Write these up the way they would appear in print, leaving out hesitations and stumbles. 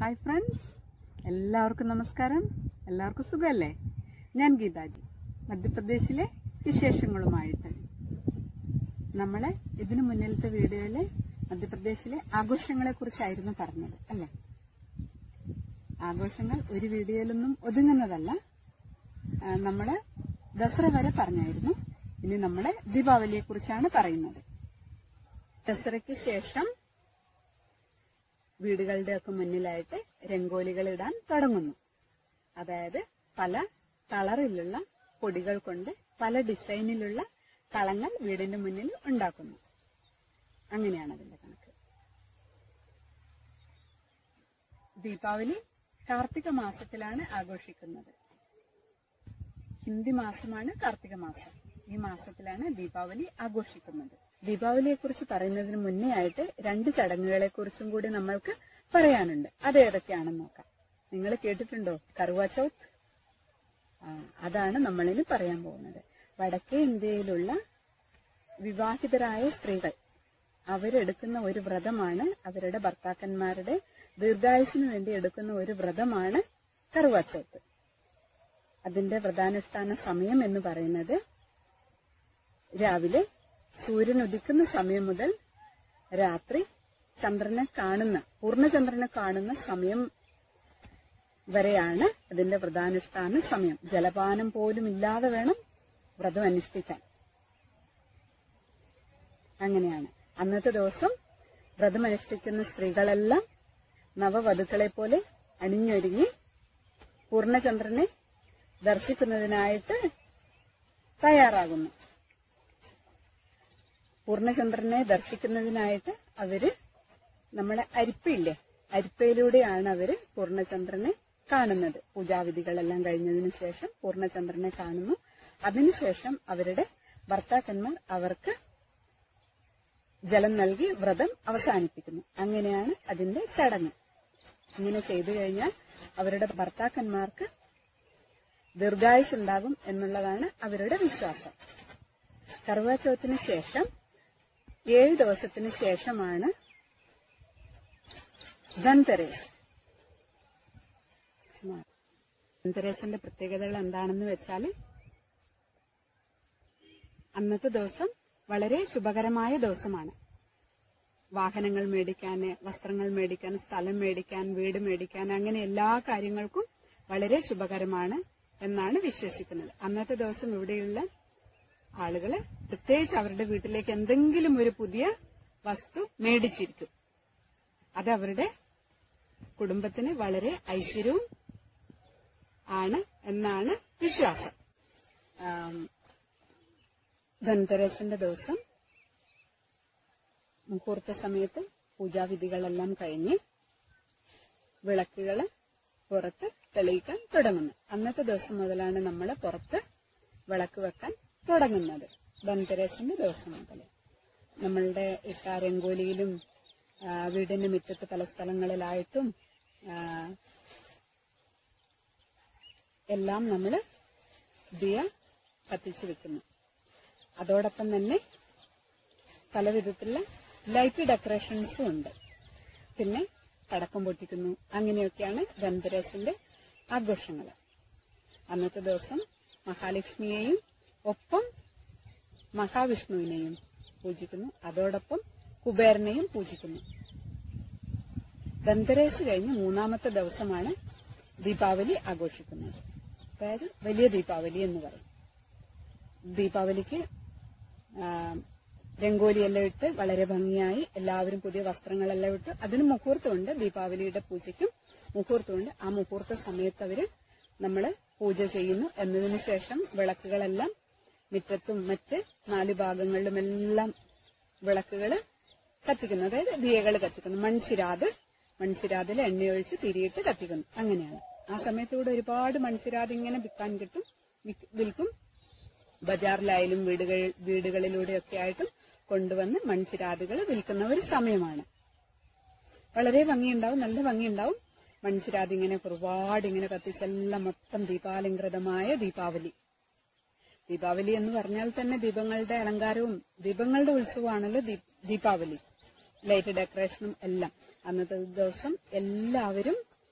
Hi friends, എല്ലാവർക്കും നമസ്കാരം. എല്ലാവർക്കും സുഖമല്ലേ? ഞാൻ ഗീതാജി, മധ്യപ്രദേശിലെ വിശേഷങ്ങളുമായിട്ട്. നമ്മളെ ഇതിനു മുന്നിലത്തെ വീഡിയോയില് മധ്യപ്രദേശിലെ ആഘോഷങ്ങളെ കുറിച്ചായിരുന്നു പറഞ്ഞത് അല്ലേ? ആഘോഷങ്ങൾ ഒരു വീഡിയോയിലൊന്നും ഒതുങ്ങുന്നതല്ല. നമ്മള് ദസറ വരെ പറഞ്ഞായിരുന്നു. ഇനി നമ്മളെ ദീപാവലിയെ കുറിച്ചാണ് പറയുന്നത്. ദസറയ്ക്ക് ശേഷം വീടുകളുടെയൊക്കെ മുന്നിലായിട്ട് രംഗോലികൾ ഇടാൻ തുടങ്ങുന്നു. അതായത് പല കളറിലുള്ള പൊടികൾ കൊണ്ട് പല ഡിസൈനിലുള്ള കളങ്ങൾ വീടിന്റെ മുന്നിൽ ഉണ്ടാക്കുന്നു. അങ്ങനെയാണ് അതിന്റെ കണക്ക്. ദീപാവലി കാർത്തിക മാസത്തിലാണ് ആഘോഷിക്കുന്നത്. ഹിന്ദി മാസമാണ് കാർത്തിക മാസം. ഈ മാസത്തിലാണ് ദീപാവലി ആഘോഷിക്കുന്നത്. ദീപാവലിയെ കുറിച്ച് പറയുന്നതിന് മുന്നേ ആയിട്ട് 2 ചടങ്ങുകളെ കുറിച്ചും കൂടി നമ്മൾക്ക് പറയാനുണ്ട്. അത് ഏതൊക്കെയാണെന്ന് നോക്കാം. നിങ്ങൾ കേട്ടിട്ടുണ്ടോ കറുവാ ചൗത്ത്? അതാണ് നമ്മളിന് പറയാൻ പോകുന്നത്. വടക്കേ ഇന്ത്യയിലുള്ള വിവാഹിതരായ സ്ത്രീകൾ അവരെടുക്കുന്ന ഒരു വ്രതമാണ്, അവരുടെ ഭർത്താക്കന്മാരുടെ ദീർഘായുസിന് വേണ്ടി എടുക്കുന്ന ഒരു വ്രതമാണ് കറുവാ ചൗത്ത്. അതിന്റെ വ്രതാനുഷ്ഠാന സമയം എന്ന് പറയുന്നത് രാവിലെ സൂര്യൻ ഉദിക്കുന്ന സമയം മുതൽ രാത്രി പൂർണ്ണചന്ദ്രനെ കാണുന്ന സമയം വരെയാണ് അതിന്റെ വ്രതാനുഷ്ഠാന സമയം. ജലപാനം പോലും ഇല്ലാതെ വേണം വ്രതം അനുഷ്ഠിക്കാൻ. അങ്ങനെയാണ്. അന്നത്തെ ദിവസം വ്രതം അനുഷ്ഠിക്കുന്ന സ്ത്രീകളെല്ലാം നവവധുക്കളെ പോലെ അണിഞ്ഞൊരുങ്ങി പൂർണ്ണചന്ദ്രനെ ദർശിക്കുന്നതിനായിട്ട് തയ്യാറാകുന്നു. പൂർണ്ണചന്ദ്രനെ ദർശിക്കുന്നതിനായിട്ട് അവര് നമ്മുടെ അരിപ്പയിലൂടെയാണ് അവര് പൂർണ്ണചന്ദ്രനെ കാണുന്നത്. പൂജാവിധികളെല്ലാം കഴിഞ്ഞതിനു ശേഷം പൂർണ്ണചന്ദ്രനെ കാണുന്നു. അതിനുശേഷം അവരുടെ ഭർത്താക്കന്മാർ അവർക്ക് ജലം നൽകി വ്രതം അവസാനിപ്പിക്കുന്നു. അങ്ങനെയാണ് അതിന്റെ ചടങ്ങ്. ഇങ്ങനെ ചെയ്തു കഴിഞ്ഞാൽ അവരുടെ ഭർത്താക്കന്മാർക്ക് ദീർഘായുസ് ഉണ്ടാകും എന്നുള്ളതാണ് അവരുടെ വിശ്വാസം. കറുവാ ചൗത്തിന് ശേഷം 7 ദിവസത്തിന് ശേഷമാണ് ധൻതെരസ്. ധൻതെരസിന്റെ പ്രത്യേകതകൾ എന്താണെന്ന് വെച്ചാൽ, അന്നത്തെ ദിവസം വളരെ ശുഭകരമായ ദിവസമാണ്. വാഹനങ്ങൾ മേടിക്കാൻ, വസ്ത്രങ്ങൾ മേടിക്കാൻ, സ്ഥലം മേടിക്കാൻ, വീട് മേടിക്കാൻ, അങ്ങനെ എല്ലാ കാര്യങ്ങൾക്കും വളരെ ശുഭകരമാണ് എന്നാണ് വിശ്വസിക്കുന്നത്. അന്നത്തെ ദിവസം ഇവിടെയുള്ള ആളുകള് പ്രത്യേകിച്ച് അവരുടെ വീട്ടിലേക്ക് എന്തെങ്കിലും ഒരു പുതിയ വസ്തു മേടിച്ചിരിക്കും. അത് അവരുടെ കുടുംബത്തിന് വളരെ ഐശ്വര്യവും ആണ് എന്നാണ് വിശ്വാസം. ധൻതെരസിന്റെ ദിവസം മുഹൂർത്ത സമയത്ത് പൂജാവിധികളെല്ലാം കഴിഞ്ഞ് വിളക്കുകള് പുറത്ത് തെളിയിക്കാൻ തുടങ്ങുന്നു. അന്നത്തെ ദിവസം മുതലാണ് നമ്മൾ പുറത്ത് വിളക്ക് വെക്കാൻ തുടങ്ങുന്നത്. ധൻതെരസിന്റെ ദിവസം മുതൽ നമ്മളുടെ ഇട്ട രംഗോലിയിലും വീടിന്റെ മുറ്റത്ത് പല സ്ഥലങ്ങളിലായിട്ടും എല്ലാം നമ്മൾ ദിയ കത്തിച്ചു വെക്കുന്നു. അതോടൊപ്പം തന്നെ പല വിധത്തിലുള്ള ലൈറ്റ് ഡെക്കറേഷൻസും ഉണ്ട്. പിന്നെ പടക്കം പൊട്ടിക്കുന്നു. അങ്ങനെയൊക്കെയാണ് ധൻതെരസിന്റെ ആഘോഷങ്ങൾ. അന്നത്തെ ദിവസം മഹാലക്ഷ്മിയെയും ഒപ്പം മഹാവിഷ്ണുവിനെയും പൂജിക്കുന്നു. അതോടൊപ്പം കുബേരനെയും പൂജിക്കുന്നു. ധൻതെരസ് കഴിഞ്ഞ് 3ാമത്തെ ദിവസമാണ് ദീപാവലി ആഘോഷിക്കുന്നത്. അതായത് വലിയ ദീപാവലി എന്ന് പറയും. ദീപാവലിക്ക് രംഗോലിയെല്ലാം ഇട്ട് വളരെ ഭംഗിയായി എല്ലാവരും പുതിയ വസ്ത്രങ്ങളെല്ലാം ഇട്ട് അതിന് മുഹൂർത്തമുണ്ട്. ദീപാവലിയുടെ പൂജയ്ക്കും മുഹൂർത്തമുണ്ട്. ആ മുഹൂർത്ത സമയത്ത് അവര് നമ്മള് പൂജ ചെയ്യുന്നു. എന്നതിനു ശേഷം വിളക്കുകളെല്ലാം മുറ്റത്തും മറ്റ് 4 ഭാഗങ്ങളിലുമെല്ലാം വിളക്കുകള് കത്തിക്കുന്നു. അതായത് ദിയകൾ കത്തിക്കുന്നു. മൺചിരാതിൽ എണ്ണയൊഴിച്ച് തിരിയിട്ട് കത്തിക്കുന്നു. അങ്ങനെയാണ്. ആ സമയത്തൂടെ ഒരുപാട് മൺചിരാത് ഇങ്ങനെ വിൽക്കും. ബജാറിലായാലും വീടുകളിലൂടെയൊക്കെ ആയിട്ടും കൊണ്ടുവന്ന് മൺചിരാതുകൾ വിൽക്കുന്ന ഒരു സമയമാണ്. വളരെ ഭംഗിയുണ്ടാവും, നല്ല ഭംഗിയുണ്ടാവും. മൺചിരാത് ഇങ്ങനെ ഒരുപാട് ഇങ്ങനെ കത്തിച്ചെല്ലാം മൊത്തം ദീപാലങ്കൃതമായ ദീപാവലി. ദീപാവലി എന്ന് പറഞ്ഞാൽ തന്നെ ദീപങ്ങളുടെ അലങ്കാരവും ദീപങ്ങളുടെ ഉത്സവമാണല്ലോ ദീപാവലി. ലൈറ്റ് ഡെക്കറേഷനും എല്ലാം. അന്നത്തെ ദിവസം എല്ലാവരും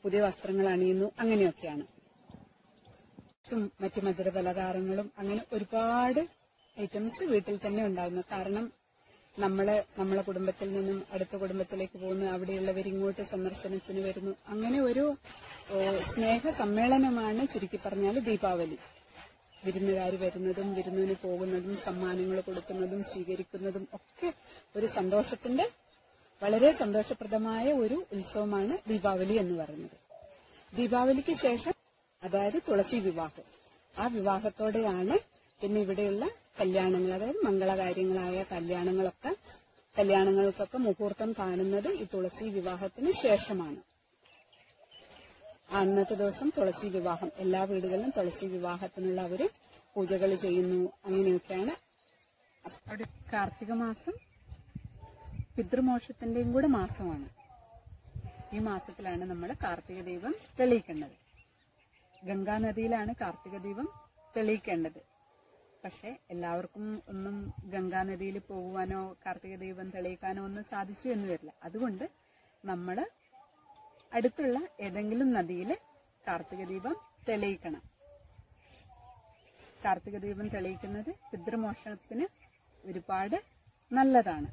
പുതിയ വസ്ത്രങ്ങൾ അണിയുന്നു, അങ്ങനെയൊക്കെയാണ്. മറ്റു മധുര പലഹാരങ്ങളും അങ്ങനെ ഒരുപാട് ഐറ്റംസ് വീട്ടിൽ തന്നെ ഉണ്ടായിരുന്നു. കാരണം നമ്മളെ കുടുംബത്തിൽ നിന്നും അടുത്ത കുടുംബത്തിലേക്ക് പോകുന്നു, അവിടെയുള്ളവർ ഇങ്ങോട്ട് സന്ദർശനത്തിന് വരുന്നു. അങ്ങനെ ഒരു സ്നേഹ സമ്മേളനമാണ് ചുരുക്കി പറഞ്ഞാൽ ദീപാവലി. വിരുന്നുകാർ വരുന്നതും വിരുന്നിന് പോകുന്നതും സമ്മാനങ്ങൾ കൊടുക്കുന്നതും സ്വീകരിക്കുന്നതും ഒക്കെ ഒരു സന്തോഷത്തിന്റെ വളരെ സന്തോഷപ്രദമായ ഒരു ഉത്സവമാണ് ദീപാവലി എന്ന് പറയുന്നത്. ദീപാവലിക്ക് ശേഷം അതായത് തുളസി വിവാഹം, ആ വിവാഹത്തോടെയാണ് പിന്നെ ഇവിടെയുള്ള കല്യാണങ്ങൾ, അതായത് മംഗളകാര്യങ്ങളായ കല്യാണങ്ങൾക്കൊക്കെ മുഹൂർത്തം കാണുന്നത് ഈ തുളസി വിവാഹത്തിന് ശേഷമാണ്. അന്നത്തെ ദിവസം തുളസി വിവാഹം, എല്ലാ വീടുകളിലും തുളസി വിവാഹത്തിനുള്ള അവര് പൂജകൾ ചെയ്യുന്നു, അങ്ങനെയൊക്കെയാണ്. അവിടെ കാർത്തിക മാസം പിതൃമോക്ഷത്തിന്റെയും കൂടെ മാസമാണ്. ഈ മാസത്തിലാണ് നമ്മൾ കാർത്തിക ദീപം തെളിയിക്കേണ്ടത്. ഗംഗാനദിയിലാണ് കാർത്തിക ദീപം തെളിയിക്കേണ്ടത്. പക്ഷെ എല്ലാവർക്കും ഒന്നും ഗംഗാനദിയിൽ പോകുവാനോ കാർത്തിക ദീപം തെളിയിക്കാനോ ഒന്നും സാധിച്ചു എന്ന് വരില്ല. അതുകൊണ്ട് നമ്മൾ അടുത്തുള്ള ഏതെങ്കിലും നദിയിൽ കാർത്തിക ദീപം തെളിയിക്കണം. കാർത്തിക ദീപം തെളിയിക്കുന്നത് പിതൃമോക്ഷത്തിന് ഒരുപാട് നല്ലതാണ്.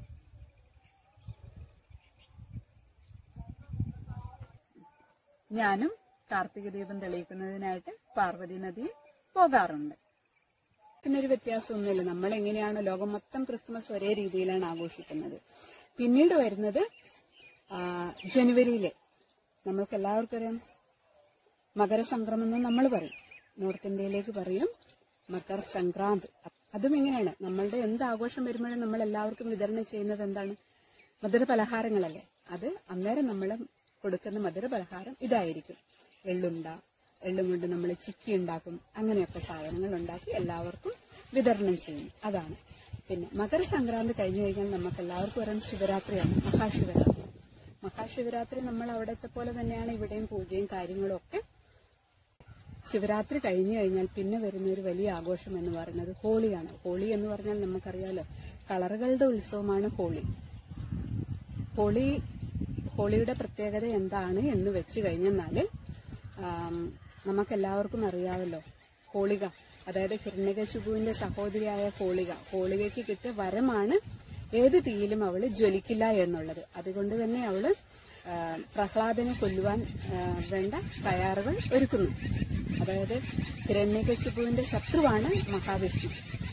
ഞാനും കാർത്തിക ദീപം തെളിയിക്കുന്നതിനായിട്ട് പാർവതി നദിയിൽ പോകാറുണ്ട്. ഇതിനൊരു വ്യത്യാസമൊന്നുമില്ല. നമ്മൾ എങ്ങനെയാണ് ലോകം മൊത്തം ക്രിസ്തുമസ് ഒരേ രീതിയിലാണ് ആഘോഷിക്കുന്നത്. പിന്നീട് വരുന്നത് ജനുവരിയിലെ, നമ്മൾക്ക് എല്ലാവർക്കും അറിയാം മകരസംക്രമം എന്ന് നമ്മൾ പറയും, നോർത്ത് ഇന്ത്യയിലേക്ക് പറയും മകർ സംക്രാന്ത്. അതും എങ്ങനെയാണ്, നമ്മളുടെ എന്ത് ആഘോഷം വരുമ്പോഴും നമ്മൾ എല്ലാവർക്കും വിതരണം ചെയ്യുന്നത് എന്താണ്? മധുര പലഹാരങ്ങളല്ലേ. അത് അന്നേരം നമ്മൾ കൊടുക്കുന്ന മധുര പലഹാരം ഇതായിരിക്കും. എള്ളും കൊണ്ട് നമ്മൾ ചിക്കി ഉണ്ടാക്കും, അങ്ങനെയൊക്കെ സാധനങ്ങൾ ഉണ്ടാക്കി എല്ലാവർക്കും വിതരണം ചെയ്യും. അതാണ്. പിന്നെ മകരസംക്രാന്തി കഴിഞ്ഞു കഴിഞ്ഞാൽ നമുക്ക് എല്ലാവർക്കും അറിയാം ശിവരാത്രിയാണ്, മഹാശിവരാത്രി. മഹാശിവരാത്രി നമ്മൾ അവിടത്തെ പോലെ തന്നെയാണ് ഇവിടെയും പൂജയും കാര്യങ്ങളും ഒക്കെ. ശിവരാത്രി കഴിഞ്ഞു കഴിഞ്ഞാൽ പിന്നെ വരുന്ന ഒരു വലിയ ആഘോഷം എന്ന് പറയുന്നത് ഹോളിയാണ്. ഹോളി എന്ന് പറഞ്ഞാൽ നമുക്കറിയാലോ, കളറുകളുടെ ഉത്സവമാണ് ഹോളി. ഹോളിയുടെ പ്രത്യേകത എന്താണ് എന്ന് വെച്ച് കഴിഞ്ഞാല് നമുക്കെല്ലാവർക്കും അറിയാമല്ലോ. ഹോളിക, അതായത് ഹിരണ്യകശിപുവിന്റെ സഹോദരിയായ ഹോളികയ്ക്ക് കിട്ടിയ വരമാണ് ഏത് തീയിലും അവള് ജ്വലിക്കില്ല എന്നുള്ളത്. അതുകൊണ്ട് തന്നെ അവള് പ്രഹ്ലാദനെ കൊല്ലുവാൻ വേണ്ട തയ്യാറുകൾ ഒരുക്കുന്നു. അതായത് ഹിരണ്യകശിപുവിന്റെ ശത്രുവാണ് മഹാവിഷ്ണു.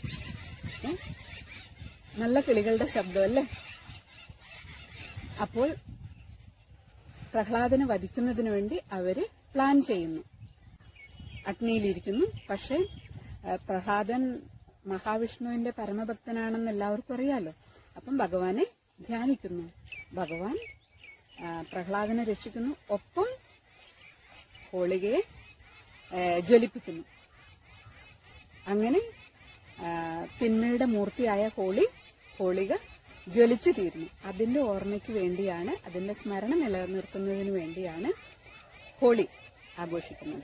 നല്ല കിളികളുടെ ശബ്ദം അല്ലേ. അപ്പോൾ പ്രഹ്ലാദനെ വധിക്കുന്നതിന് വേണ്ടി അവര് പ്ലാൻ ചെയ്യുന്നു. അഗ്നിയിലിരിക്കുന്നു. പക്ഷെ പ്രഹ്ലാദൻ മഹാവിഷ്ണുവിന്റെ പരമഭക്തനാണെന്ന് എല്ലാവർക്കും അറിയാലോ. അപ്പം ഭഗവാനെ ധ്യാനിക്കുന്നു. ഭഗവാൻ പ്രഹ്ലാദനെ രക്ഷിക്കുന്നു. ഒപ്പം ഹോളികയെ ജ്വലിപ്പിക്കുന്നു. അങ്ങനെ തിന്മയുടെ മൂർത്തിയായ ഹോളിക ജ്വലിച്ചു തീരുന്നു. അതിന്റെ ഓർമ്മയ്ക്ക് വേണ്ടിയാണ്, അതിന്റെ സ്മരണ നിലനിർത്തുന്നതിന് വേണ്ടിയാണ് ഹോളി ആഘോഷിക്കുന്നത്.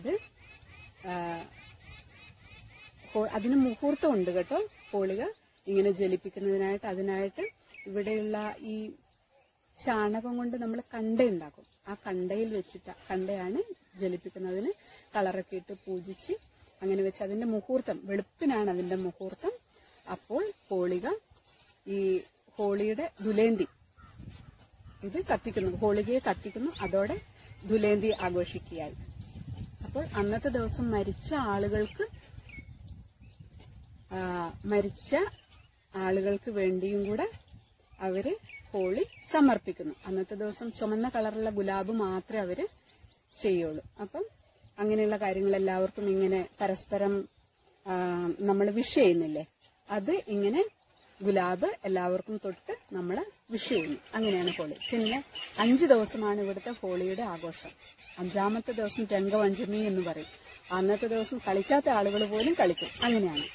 അതിന് മുഹൂർത്തം ഉണ്ട് കേട്ടോ. ഹോളിക ഇങ്ങനെ ജ്വലിപ്പിക്കുന്നതിനായിട്ട്, അതിനായിട്ട് ഇവിടെയുള്ള ഈ ചാണകം കൊണ്ട് നമ്മൾ കണ്ട ഉണ്ടാക്കും. ആ കണ്ടയിൽ വെച്ചിട്ട്, കണ്ടയാണ് ജ്വലിപ്പിക്കുന്നതിന് കളറൊക്കെ ഇട്ട് പൂജിച്ച് അങ്ങനെ വെച്ച് അതിന്റെ മുഹൂർത്തം, വെളുപ്പിനാണ് അതിന്റെ മുഹൂർത്തം. അപ്പോൾ ഈ ഹോളിയുടെ ദുലേന്തി ഇത് കത്തിക്കുന്നു, ഹോളികയെ കത്തിക്കുന്നു. അതോടെ ദുലേന്തി ആഘോഷിക്കുകയായി. അപ്പോൾ അന്നത്തെ ദിവസം മരിച്ച ആളുകൾക്ക് വേണ്ടിയും കൂടെ അവര് ഹോളി സമർപ്പിക്കുന്നു. അന്നത്തെ ദിവസം ചുമന്ന കളറുള്ള ഗുലാബ് മാത്രമേ അവര് ചെയ്യുള്ളൂ. അപ്പം അങ്ങനെയുള്ള കാര്യങ്ങൾ എല്ലാവർക്കും ഇങ്ങനെ പരസ്പരം നമ്മൾ വിഷ് ചെയ്യുന്നില്ലേ, അത് ഇങ്ങനെ ഗുലാബ് എല്ലാവർക്കും തൊട്ട് നമ്മൾ വിഷ് ചെയ്യുന്നു. അങ്ങനെയാണ് ഹോളി. പിന്നെ 5 ദിവസമാണ് ഇവിടുത്തെ ഹോളിയുടെ ആഘോഷം. 5ാമത്തെ ദിവസം രംഗപഞ്ചമി എന്ന് പറയും. അന്നത്തെ ദിവസം കളിക്കാത്ത ആളുകൾ പോലും കളിക്കും. അങ്ങനെയാണ്.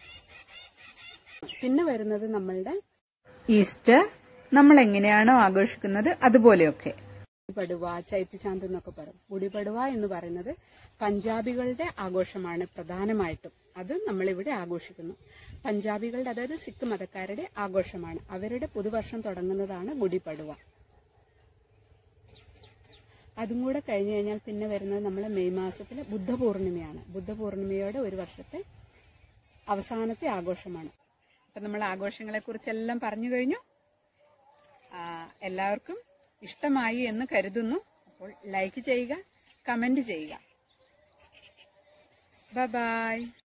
പിന്നെ വരുന്നത് നമ്മളുടെ ഈസ്റ്റർ. നമ്മൾ എങ്ങനെയാണോ ആഘോഷിക്കുന്നത് അതുപോലെയൊക്കെ. പടുവ, ചൈത്യചാന്ദ് എന്നൊക്കെ പറയും. ഗുഡിപടുവ എന്ന് പറയുന്നത് പഞ്ചാബികളുടെ ആഘോഷമാണ് പ്രധാനമായിട്ടും. അത് നമ്മളിവിടെ ആഘോഷിക്കുന്നു. പഞ്ചാബികളുടെ, അതായത് സിഖ് മതക്കാരുടെ ആഘോഷമാണ്. അവരുടെ പുതുവർഷം തുടങ്ങുന്നതാണ് ഗുഡിപടുവ. അതും കൂടെ കഴിഞ്ഞു കഴിഞ്ഞാൽ പിന്നെ വരുന്നത് നമ്മളെ മെയ് മാസത്തിലെ ബുദ്ധപൂർണിമയാണ്. ബുദ്ധപൂർണിമയോടെ ഒരു വർഷത്തെ അവസാനത്തെ ആഘോഷമാണ്. അപ്പം നമ്മൾ ആഘോഷങ്ങളെക്കുറിച്ചെല്ലാം പറഞ്ഞു കഴിഞ്ഞു. എല്ലാവർക്കും ഇഷ്ടമായി എന്ന് കരുതുന്നു. അപ്പോൾ ലൈക്ക് ചെയ്യുക, കമന്റ് ചെയ്യുക. Bye by.